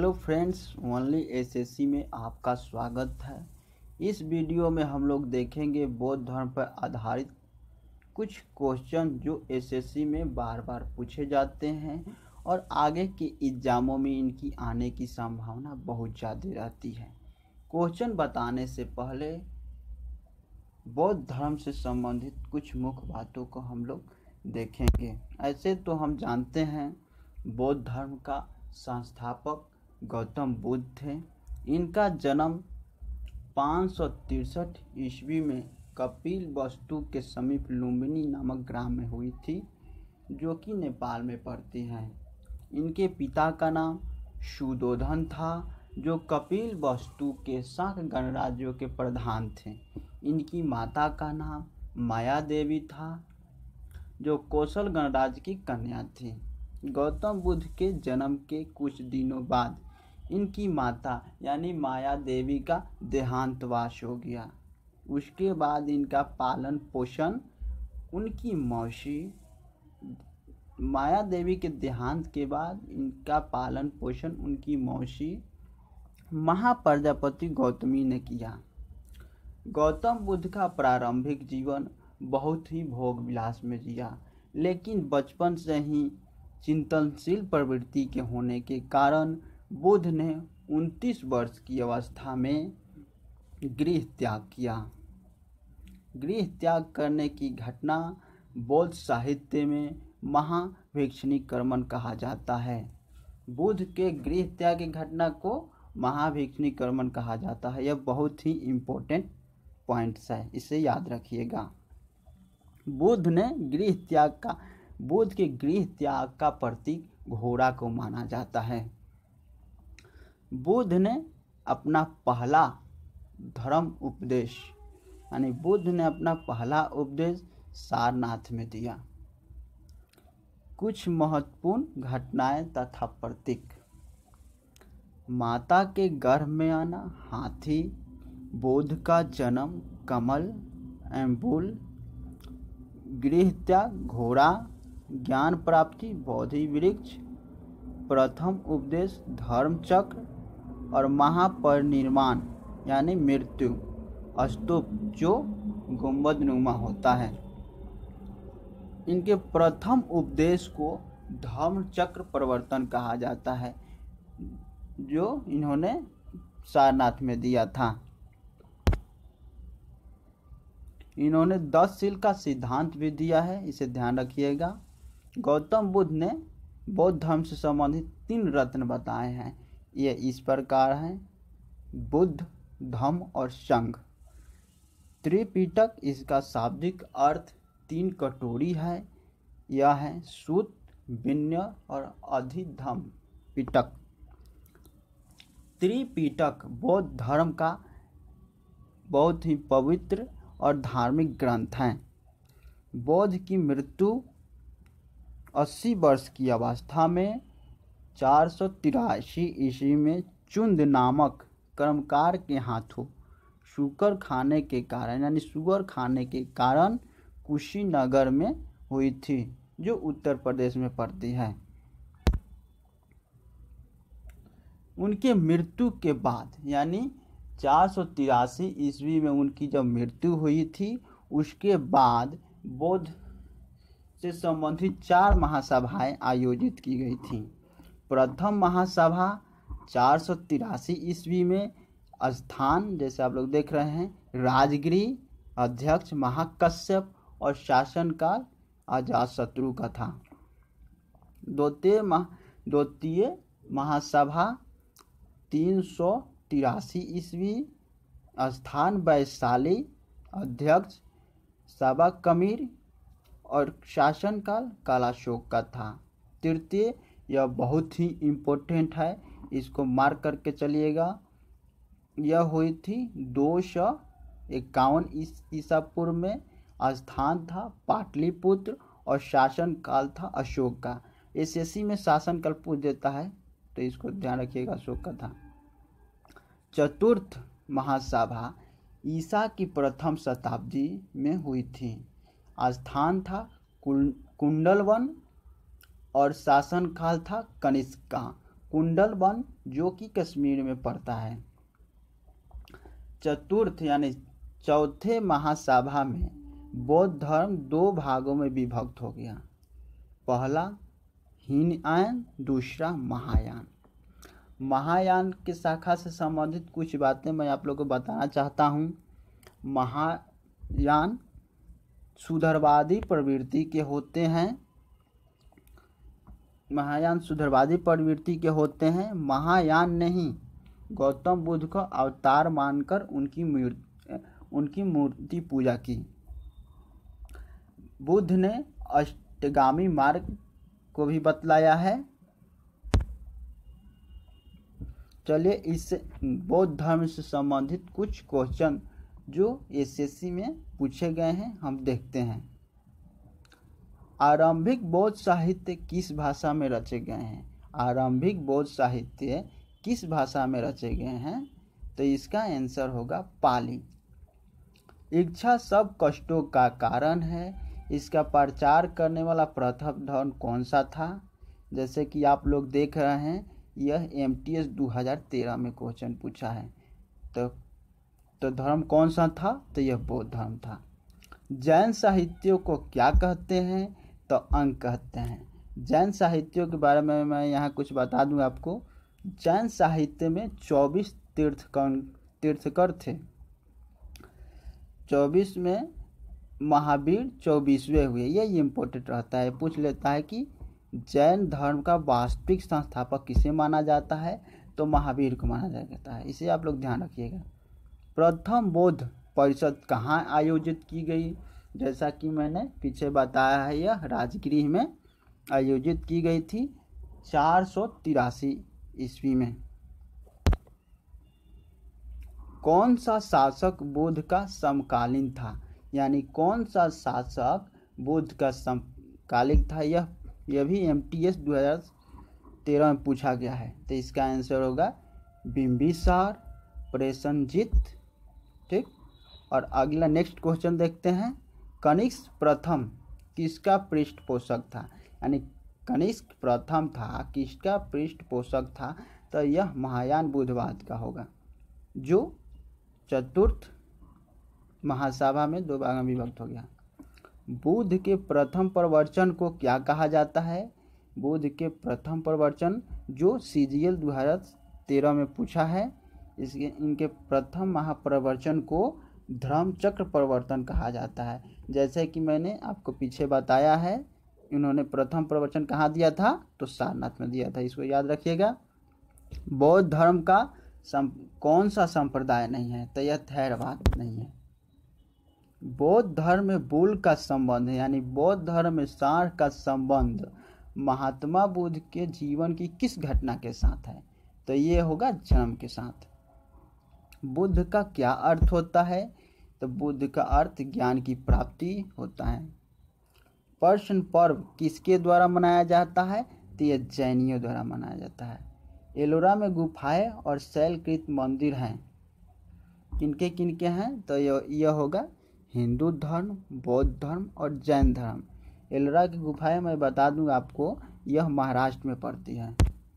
Hello friends, only SSC में आपका स्वागत है। इस वीडियो में हम लोग देखेंगे बौद्ध धर्म पर आधारित कुछ क्वेश्चन जो एसएससी में बार बार पूछे जाते हैं और आगे के एग्जामों में इनकी आने की संभावना बहुत ज़्यादा रहती है। क्वेश्चन बताने से पहले बौद्ध धर्म से संबंधित कुछ मुख्य बातों को हम लोग देखेंगे। ऐसे तो हम जानते हैं बौद्ध धर्म का संस्थापक गौतम बुद्ध थे। इनका जन्म 563 ईस्वी में कपिल वस्तु के समीप लुम्बिनी नामक ग्राम में हुई थी, जो कि नेपाल में पड़ती है। इनके पिता का नाम शुद्धोधन था, जो कपिल वस्तु के शाक गणराज्यों के प्रधान थे। इनकी माता का नाम माया देवी था, जो कौशल गणराज्य की कन्या थी। गौतम बुद्ध के जन्म के कुछ दिनों बाद इनकी माता यानी माया देवी का देहांतवास हो गया। उसके बाद इनका पालन पोषण उनकी मौसी माया देवी के देहांत के बाद इनका पालन पोषण उनकी मौसी महाप्रजापति गौतमी ने किया। गौतम बुद्ध का प्रारंभिक जीवन बहुत ही भोग विलास में जिया, लेकिन बचपन से ही चिंतनशील प्रवृत्ति के होने के कारण बुद्ध ने 29 वर्ष की अवस्था में गृह त्याग किया। गृह त्याग करने की घटना बौद्ध साहित्य में महाभिक्षुनिकर्मण कहा जाता है। बुद्ध के गृह त्याग की घटना को महाभिक्षुनिकर्मण कहा जाता है। यह बहुत ही इम्पोर्टेंट पॉइंट्स है, इसे याद रखिएगा। बुद्ध के गृह त्याग का प्रतीक घोड़ा को माना जाता है। बुद्ध ने अपना पहला उपदेश सारनाथ में दिया। कुछ महत्वपूर्ण घटनाएं तथा प्रतीक: माता के गर्भ में आना, हाथी, बुद्ध का जन्म, कमल, एम्बुल, गृह त्याग, घोड़ा, ज्ञान प्राप्ति, बोधि वृक्ष, प्रथम उपदेश, धर्म चक्र और महापरिनिर्वाण यानी मृत्यु स्तूप जो गुंबदनुमा होता है। इनके प्रथम उपदेश को धर्म चक्र प्रवर्तन कहा जाता है, जो इन्होंने सारनाथ में दिया था। इन्होंने 10 शील का सिद्धांत भी दिया है, इसे ध्यान रखिएगा। गौतम बुद्ध ने बौद्ध धर्म से संबंधित 3 रत्न बताए हैं। ये इस प्रकार हैं: बुद्ध, धम्म और संघ। त्रिपिटक, इसका शाब्दिक अर्थ 3 कटोरी है। यह है सूत, विनय और अधिधम्म पिटक। त्रिपिटक बौद्ध धर्म का बहुत ही पवित्र और धार्मिक ग्रंथ है। बुद्ध की मृत्यु 80 वर्ष की अवस्था में 483 ईस्वी में चुंद नामक कर्मकार के हाथों शुगर खाने के कारण कुशीनगर में हुई थी, जो उत्तर प्रदेश में पड़ती है। उनके मृत्यु के बाद यानी 483 ईस्वी में उनकी जब मृत्यु हुई थी, उसके बाद बौद्ध से संबंधित 4 महासभाएं आयोजित की गई थी। प्रथम महासभा 483 ईस्वी में स्थान, जैसे आप लोग देख रहे हैं, राजगृह, अध्यक्ष महाकश्यप और शासनकाल अजातशत्रु का था। द्वितीय महासभा 383 ईस्वी, स्थान वैशाली, अध्यक्ष साबाकमीर और शासनकाल कालाशोक का था। तृतीय, यह बहुत ही इम्पोर्टेंट है, इसको मार्क करके चलिएगा। यह हुई थी 251 ईसा पूर्व में। स्थान था पाटलिपुत्र और शासनकाल था अशोक का। एसएससी में शासनकाल पूछ देता है, तो इसको ध्यान रखिएगा, अशोक का था। चतुर्थ महासभा ईसा की प्रथम शताब्दी में हुई थी। स्थान था कुंडलवन और शासनकाल था कनिष्क का। कुंडल वन जो कि कश्मीर में पड़ता है। चतुर्थ यानी चौथे महासभा में बौद्ध धर्म 2 भागों में विभक्त हो गया। पहला हीनयान, दूसरा महायान। महायान की शाखा से संबंधित कुछ बातें मैं आप लोगों को बताना चाहता हूँ। महायान सुधरवादी प्रवृत्ति के होते हैं। महायान सुधरवादी प्रवृत्ति के होते हैं। महायान ने ही गौतम बुद्ध को अवतार मानकर उनकी मूर्ति पूजा की। बुद्ध ने अष्टगामी मार्ग को भी बतलाया है। चलिए इस बौद्ध धर्म से संबंधित कुछ क्वेश्चन जो एसएससी में पूछे गए हैं हम देखते हैं। आरंभिक बौद्ध साहित्य किस भाषा में रचे गए हैं? आरंभिक बौद्ध साहित्य किस भाषा में रचे गए हैं? तो इसका आंसर होगा पाली। इच्छा सब कष्टों का कारण है, इसका प्रचार करने वाला प्रथम धर्म कौन सा था? जैसे कि आप लोग देख रहे हैं यह MTS 2013 में क्वेश्चन पूछा है। तो धर्म कौन सा था? तो यह बौद्ध धर्म था। जैन साहित्यों को क्या कहते हैं? तो अंग कहते हैं। जैन साहित्यों के बारे में मैं यहाँ कुछ बता दूँ आपको। जैन साहित्य में 24 तीर्थकर थे। 24 में महावीर 24वें हुए। यही इम्पोर्टेंट रहता है, पूछ लेता है कि जैन धर्म का वास्तविक संस्थापक किसे माना जाता है? तो महावीर को माना जाता है। इसे आप लोग ध्यान रखिएगा। प्रथम बौद्ध परिषद कहाँ आयोजित की गई? जैसा कि मैंने पीछे बताया है, यह राजगृह में आयोजित की गई थी 483 ईस्वी में। कौन सा शासक बुद्ध का समकालीन था? यानी कौन सा शासक बुद्ध का समकालीन था? यह भी MTS 2013 में पूछा गया है। तो इसका आंसर होगा बिंबिसार, प्रसेनजीत। ठीक। और अगला नेक्स्ट क्वेश्चन देखते हैं। कनिष्क प्रथम किसका पृष्ठपोषक था? यानी कनिष्क प्रथम था किसका पृष्ठपोषक था? तो यह महायान बुद्धवाद का होगा, जो चतुर्थ महासभा में 2 भाग में विभक्त हो गया। बुद्ध के प्रथम प्रवचन को क्या कहा जाता है? बुद्ध के प्रथम प्रवचन जो CGL 2013 में पूछा है, इनके प्रथम महाप्रवचन को धर्म चक्र प्रवर्तन कहा जाता है। जैसे कि मैंने आपको पीछे बताया है, इन्होंने प्रथम प्रवचन कहाँ दिया था? तो सारनाथ में दिया था। इसको याद रखिएगा। बौद्ध धर्म का कौन सा संप्रदाय नहीं है? तो यह थेरवाद नहीं है। बौद्ध धर्म में बुल का संबंध है, यानी बौद्ध धर्म में सांड का संबंध महात्मा बुद्ध के जीवन की किस घटना के साथ है? तो ये होगा जन्म के साथ। बुद्ध का क्या अर्थ होता है? तो बुद्ध का अर्थ ज्ञान की प्राप्ति होता है। प्रश्न पर्व किसके द्वारा मनाया जाता है? तो यह जैनियों द्वारा मनाया जाता है। एलोरा में गुफाएं और शैलकृत मंदिर हैं, किनके किनके हैं? तो यह होगा हिंदू धर्म, बौद्ध धर्म और जैन धर्म। एलोरा की गुफाएं मैं बता दूंगा आपको, यह महाराष्ट्र में पड़ती है।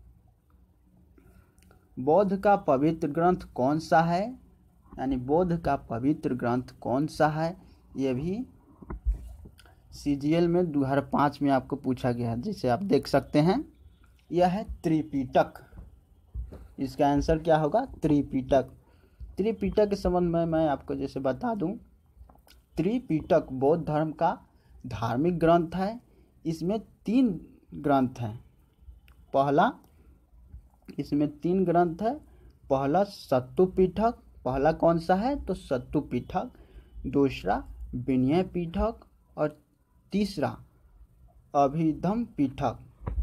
बौद्ध का पवित्र ग्रंथ कौन सा है? यानी बौद्ध का पवित्र ग्रंथ कौन सा है? यह भी CGL में 2005 में आपको पूछा गया है, जिसे आप देख सकते हैं। यह है त्रिपिटक। इसका आंसर क्या होगा? त्रिपिटक। त्रिपिटक के संबंध में मैं आपको जैसे बता दूं, त्रिपिटक बौद्ध धर्म का धार्मिक ग्रंथ है। इसमें 3 ग्रंथ हैं। इसमें 3 ग्रंथ है। पहला सत्तु पिटक, पहला कौन सा है? तो सत्तु पिटक। दूसरा विनय पिटक और तीसरा अभिधम पिटक।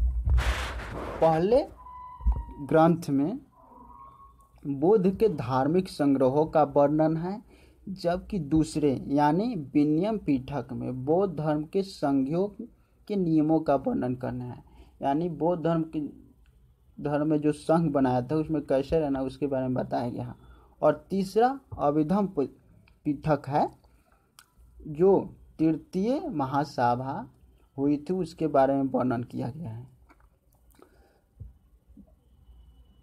पहले ग्रंथ में बुद्ध के धार्मिक संग्रहों का वर्णन है, जबकि दूसरे यानी विनयम पिटक में बौद्ध धर्म के संघों के नियमों का वर्णन करना है। यानी बौद्ध धर्म में जो संघ बनाया था उसमें कैसे रहना उसके बारे में बताया गया। और तीसरा अभिधम पिटक है, जो तृतीय महासभा हुई थी उसके बारे में वर्णन किया गया है।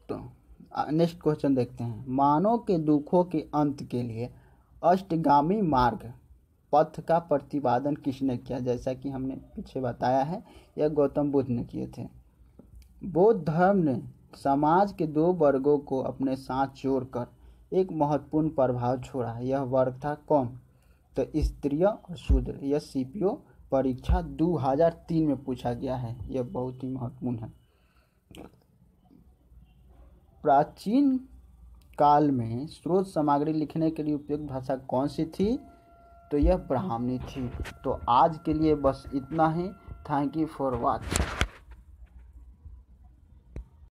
तो नेक्स्ट क्वेश्चन देखते हैं। मानव के दुखों के अंत के लिए अष्टगामी मार्ग पथ का प्रतिपादन किसने किया? जैसा कि हमने पीछे बताया है, यह गौतम बुद्ध ने किए थे। बौद्ध धर्म ने समाज के दो वर्गों को अपने साथ जोड़कर एक महत्वपूर्ण प्रभाव छोड़ा। यह वर्ग था कौन? तो स्त्रिय और शूद्र। यह सीपीओ परीक्षा 2003 में पूछा गया है, यह बहुत ही महत्वपूर्ण है। प्राचीन काल में स्रोत सामग्री लिखने के लिए उपयुक्त भाषा कौन सी थी? तो यह ब्राह्मणी थी। तो आज के लिए बस इतना ही। Thank you for watching.